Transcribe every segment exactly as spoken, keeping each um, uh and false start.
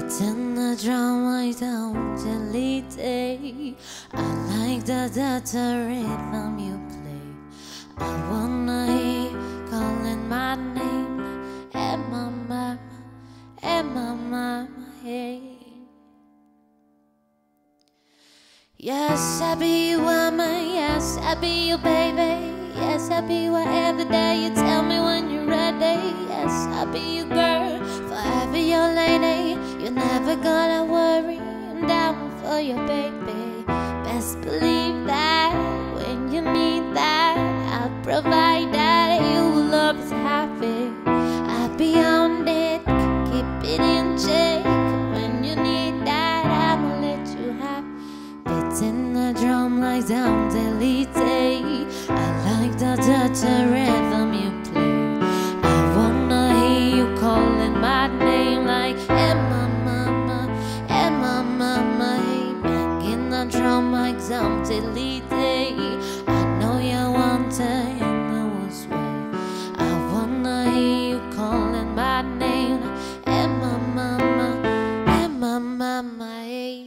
Beating the drum right down till the day. I like the data rhythm you play. I wanna hear you calling my name. Hey my mama, hey my mama, hey. Yes, I be your woman, yes, I be your baby. Yes, I be whatever day you tell me when you're ready. Yes, I be your girl, forever your lady. You never gotta worry, I'm down for your baby. Best believe that when you need that, I'll provide that. You will always have it. I'll be on it, keep it in check. When you need that, I'ma let you have. Beating the drum like down till the day. I like the dirty rhythm you play. I wanna hear you calling my name like hey my mama, hey my mama, hey. Banging the drum like down till the day. I know you want it in the worst way. I wanna hear you calling my name like hey my mama, hey my mama, hey.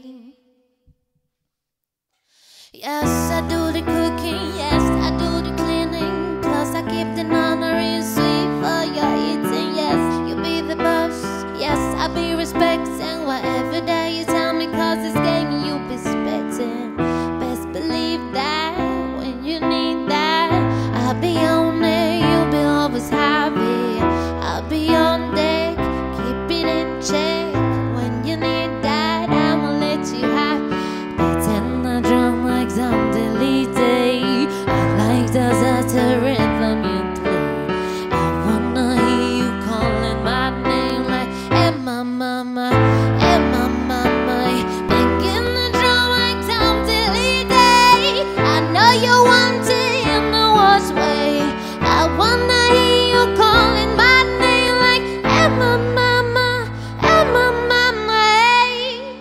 Yes, I do the cooking, yes, I do the cleaning. Plus I keep the nunnery sweet for your eating. Yes, you be the boss, yes, I be respecting whatever that you tell me. Cause it's game you be expecting. Best believe that when you need that, I'll be on it, you'll be always happy. I'll be on deck, keep it in check. When you need that, I'ma let you have. Beating the drum like down till the day. I like the dirty rhythm you play. I wanna hear you calling my name like hey my mama, hey my mama. Banging the drum like down till the day. I know you want it in the worst way. I wanna hear you calling my name like hey my mama, hey my mama, hey.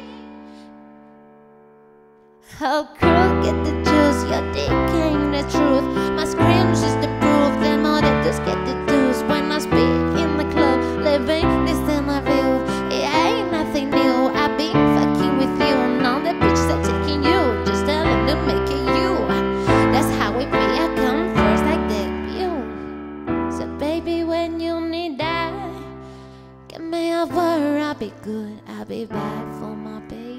How crooked the juice, your dick ain't the truth. My screams is the proof, them all that just get the deuce. When I speak in the club, living this in my view. It ain't nothing new, I've been fucking with you. And all the bitches are taking you, just telling them make it you. That's how it be, I come first like debut. So baby, when you need that, give me a word, I'll be good, I'll be bad for my baby.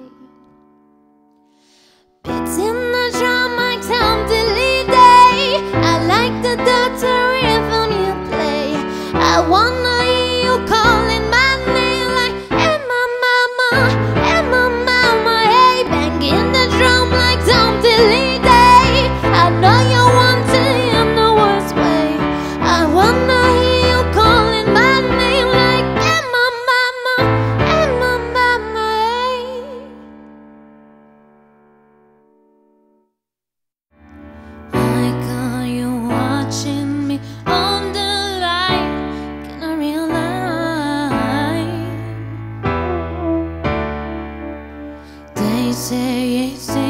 Beating the drum like down till the day. I like the dirty rhythm you play. I wanna hear you calling my name like hey my mama, hey my mama, hey. Banging the drum like down till the day. I know you want it in the worst way. I wanna hear you calling my name like hey my mama, hey my mama, hey. I got you watching me on the line. Can I realize? They say it's